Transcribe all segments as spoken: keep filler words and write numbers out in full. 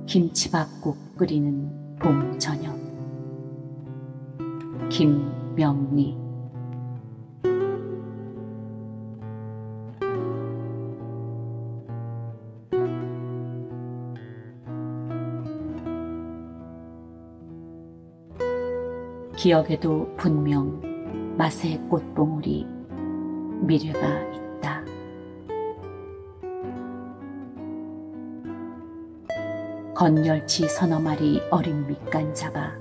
김치밥국 끓이는 봄 저녁. 김명리. 기억에도 분명 맛의 꽃봉우리 미래가 있다. 건열치 서너 마리 어린 밑간 잡아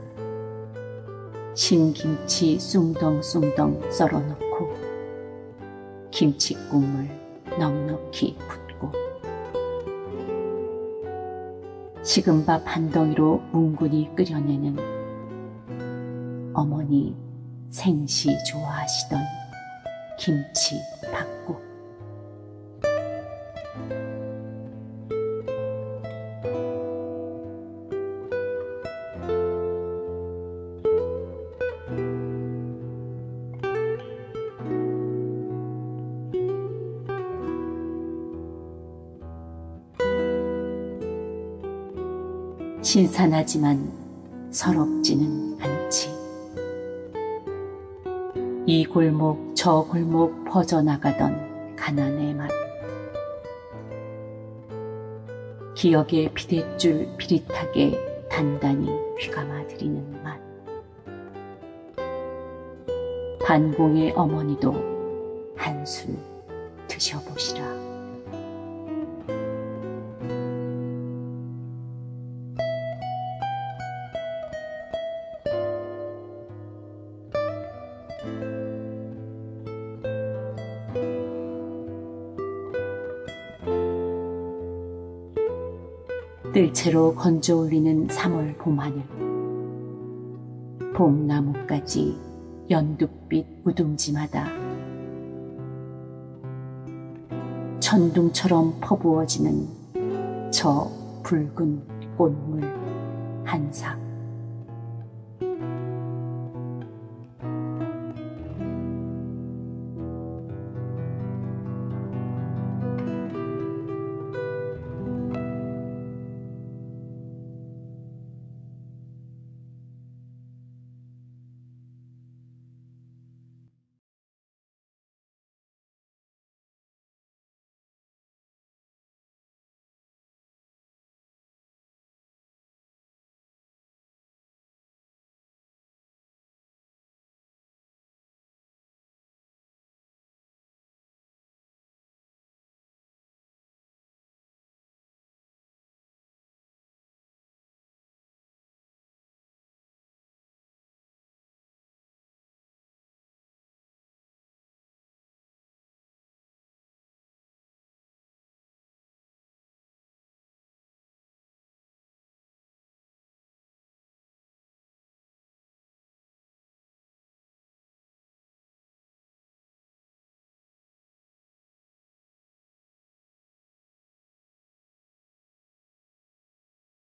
신김치 숭덩숭덩 썰어놓고 김치국물 넉넉히 붓고 식은 밥 한 덩이로 뭉근히 끓여내는 어머니 생시 좋아하시던 김치밥국. 신선하지만 서럽지는 않지. 이 골목 저 골목 퍼져나가던 가난의 맛. 기억의 비대줄 비릿하게 단단히 휘감아들이는 맛. 반공의 어머니도 한술 드셔보시라. 뜰채로 건져 올리는 삼월 봄하늘. 봄나무까지 연두빛 우둥지마다 천둥처럼 퍼부어지는 저 붉은 꽃물 한 삭.